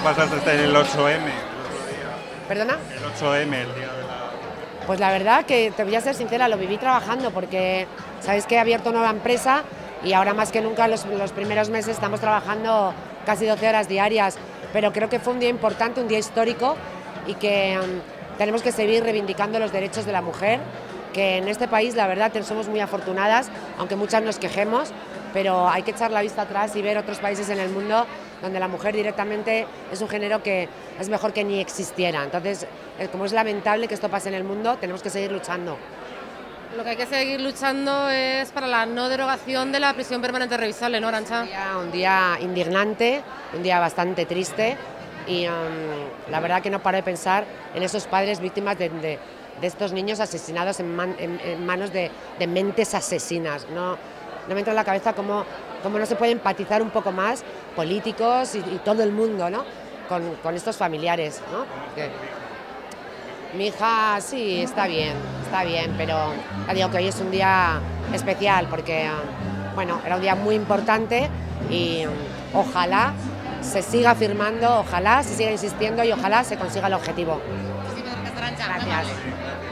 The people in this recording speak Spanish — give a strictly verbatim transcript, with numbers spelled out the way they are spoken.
pasaste el ocho eme? ¿Perdona? El ocho eme, el día de la... Pues la verdad que te voy a ser sincera, lo viví trabajando porque sabéis que he abierto nueva empresa y ahora más que nunca los, los primeros meses estamos trabajando casi doce horas diarias, pero creo que fue un día importante, un día histórico y que um, tenemos que seguir reivindicando los derechos de la mujer, que en este país la verdad somos muy afortunadas, aunque muchas nos quejemos, pero hay que echar la vista atrás y ver otros países en el mundo donde la mujer directamente es un género que es mejor que ni existiera. Entonces, como es lamentable que esto pase en el mundo, tenemos que seguir luchando. Lo que hay que seguir luchando es para la no derogación de la prisión permanente revisable, ¿no, Arantxa? Un día, un día indignante, un día bastante triste y um, la verdad que no paro de pensar en esos padres víctimas de, de, de estos niños asesinados en, man, en, en manos de, de mentes asesinas. No, no me entra en la cabeza cómo, cómo no se puede empatizar un poco más políticos y, y todo el mundo, ¿no? con, con estos familiares, ¿no? Que, mi hija sí, está bien, está bien, pero ya digo que hoy es un día especial porque, bueno, era un día muy importante y ojalá se siga firmando, ojalá se siga insistiendo y ojalá se consiga el objetivo. Muchísimas gracias, Arantxa. Gracias.